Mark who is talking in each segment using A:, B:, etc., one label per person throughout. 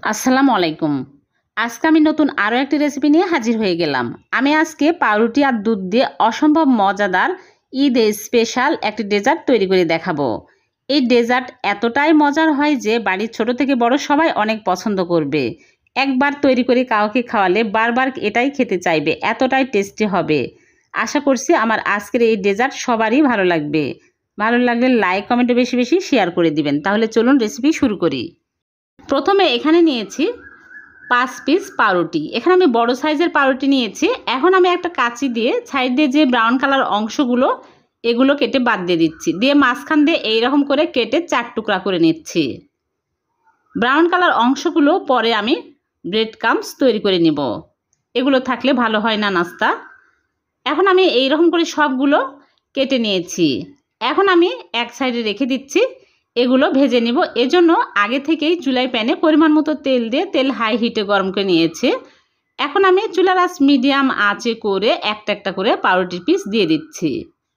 A: আসসালামু আলাইকুম। আজকে আমি নতুন আরও একটি রেসিপি নিয়ে হাজির হয়ে গেলাম। আমি আজকে পাউরুটি আর দুধ দিয়ে অসম্ভব মজাদার ঈদ স্পেশাল একটি ডেজার্ট তৈরি করে দেখাবো। এই ডেজার্ট এতটাই মজার হয় যে বাড়ির ছোট থেকে বড় সবাই অনেক পছন্দ করবে। একবার তৈরি করে কাউকে খাওয়ালে বারবার এটাই খেতে চাইবে, এতটাই টেস্টি হবে। আশা করছি আমার আজকের এই ডেজার্ট সবারই ভালো লাগবে। ভালো লাগলে লাইক কমেন্টে বেশি বেশি শেয়ার করে দিবেন। তাহলে চলুন রেসিপি শুরু করি। প্রথমে এখানে নিয়েছি 5 পিস পাউরুটি। এখানে আমি বড় সাইজের পাউরুটি নিয়েছি। এখন আমি একটা কাঁচি দিয়ে সাইড দিয়ে যে ব্রাউন কালার অংশগুলো এগুলো কেটে বাদ দিয়ে দিচ্ছি, দিয়ে মাঝখান দিয়ে এইরকম করে কেটে 4 টুকরা করে নিচ্ছি। ব্রাউন কালার অংশগুলো পরে আমি ব্রেড ক্রাম্বস তৈরি করে নিব, এগুলো থাকলে ভালো হয় না নাস্তা। এখন আমি এইরকম করে সবগুলো কেটে নিয়েছি। এখন আমি এক সাইডে রেখে দিচ্ছি, এগুলো ভেজে নিব। এজন্য আগে থেকেই চুলায় প্যানে পরিমাণ মতো তেল দিয়ে তেল হাই হিটে গরম করে নিয়েছি। এখন আমি চুলার আঁচ মিডিয়াম আঁচে করে একটা একটা করে পাউরুটির পিস দিয়ে দিচ্ছি,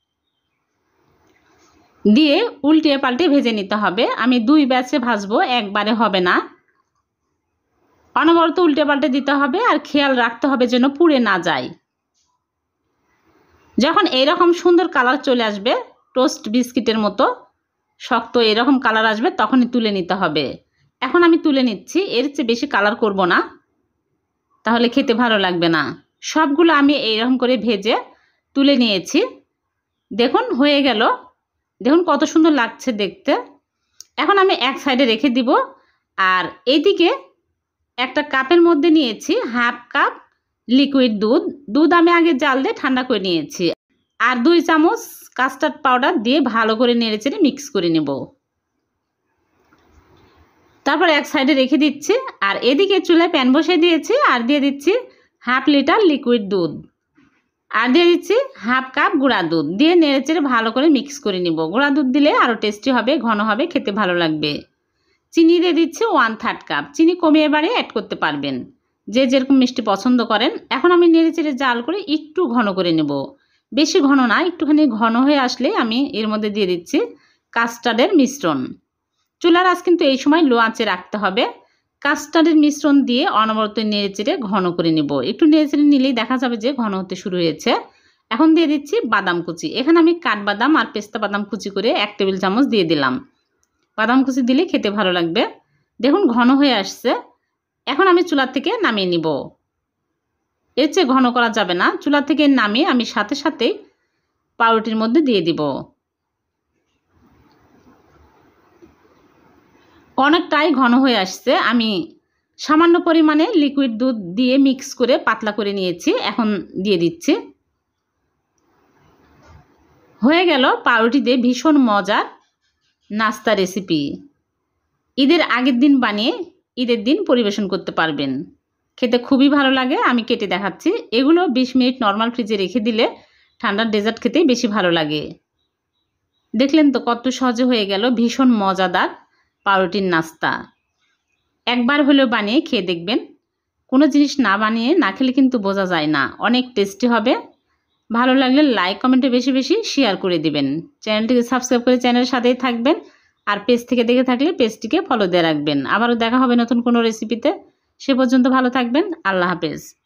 A: দিয়ে উল্টে পাল্টে ভেজে নিতে হবে। আমি 2 ব্যাচে ভাজবো, একবারে হবে না। অনবরত উল্টে পাল্টে দিতে হবে আর খেয়াল রাখতে হবে যেন পুড়ে না যায়। যখন এইরকম সুন্দর কালার চলে আসবে, টোস্ট বিস্কিটের মতো শক্ত এরকম কালার আসবে, তখনই তুলে নিতে হবে। এখন আমি তুলে নিচ্ছি, এর চেয়ে বেশি কালার করব না, তাহলে খেতে ভালো লাগবে না। সবগুলো আমি এইরকম করে ভেজে তুলে নিয়েছি। দেখুন হয়ে গেল, দেখুন কত সুন্দর লাগছে দেখতে। এখন আমি এক সাইডে রেখে দিব। আর এইদিকে একটা কাপের মধ্যে নিয়েছি হাফ কাপ লিকুইড দুধ। দুধ আমি আগে জাল দিয়ে ঠান্ডা করে নিয়েছি। আর 2 চামচ কাস্টার্ড পাউডার দিয়ে ভালো করে নেড়েচেড়ে মিক্স করে নেব। তারপর এক সাইডে রেখে দিচ্ছি। আর এদিকে চুলায় প্যান বসিয়ে দিয়েছি আর দিয়ে দিচ্ছি হাফ লিটার লিকুইড দুধ, আর দিয়ে দিচ্ছি হাফ কাপ গুঁড়া দুধ, দিয়ে নেড়েচেড়ে ভালো করে মিক্স করে নিব। গুঁড়া দুধ দিলে আরও টেস্টি হবে, ঘন হবে, খেতে ভালো লাগবে। চিনি দিয়ে দিচ্ছি 1/3 কাপ। চিনি কমিয়ে বাড়িয়ে অ্যাড করতে পারবেন, যে যেরকম মিষ্টি পছন্দ করেন। এখন আমি নেড়েচেড়ে জাল করে একটু ঘন করে নেব, বেশি ঘন না, একটুখানি ঘন হয়ে আসলে আমি এর মধ্যে দিয়ে দিচ্ছি কাস্টার্ডের মিশ্রণ। চুলার আঁচ কিন্তু এই সময় লো আঁচে রাখতে হবে। কাস্টার্ডের মিশ্রণ দিয়ে অনবরত নেড়েচেড়ে ঘন করে নেব। একটু নেড়েচেড়ে নিলেই দেখা যাবে যে ঘন হতে শুরু হয়েছে। এখন দিয়ে দিচ্ছি বাদাম কুচি। এখানে আমি কাঠবাদাম আর পেস্তা বাদাম কুচি করে 1 টেবিল চামচ দিয়ে দিলাম। বাদাম কুচি দিলে খেতে ভালো লাগবে। দেখুন ঘন হয়ে আসছে। এখন আমি চুলা থেকে নামিয়ে নিব, এর চেয়ে ঘন করা যাবে না। চুলা থেকে নামিয়ে আমি সাথে সাথে পাউরুটির মধ্যে দিয়ে দিব। অনেকটাই ঘন হয়ে আসছে। আমি সামান্য পরিমাণে লিকুইড দুধ দিয়ে মিক্স করে পাতলা করে নিয়েছি, এখন দিয়ে দিচ্ছি। হয়ে গেল পাউরুটি দিয়ে ভীষণ মজার নাস্তা রেসিপি। ঈদের আগের দিন বানিয়ে ঈদের দিন পরিবেশন করতে পারবেন, খেতে খুবই ভালো লাগে। আমি কেটে দেখাচ্ছি। এগুলো 20 মিনিট নর্মাল ফ্রিজে রেখে দিলে ঠান্ডার ডেজার্ট খেতেই বেশি ভালো লাগে। দেখলেন তো কত সহজে হয়ে গেল ভীষণ মজাদার পাউরুটির নাস্তা। একবার হলেও বানিয়ে খেয়ে দেখবেন। কোনো জিনিস না বানিয়ে না খেলে কিন্তু বোঝা যায় না, অনেক টেস্টি হবে। ভালো লাগলে লাইক কমেন্টে বেশি বেশি শেয়ার করে দিবেন। চ্যানেলটিকে সাবস্ক্রাইব করে চ্যানেলের সাথেই থাকবেন। আর পেজ থেকে দেখে থাকলে পেজটিকে ফলো দিয়ে রাখবেন। আবারও দেখা হবে নতুন কোনো রেসিপিতে। সে পর্যন্ত ভালো থাকবেন। আল্লাহ হাফেজ।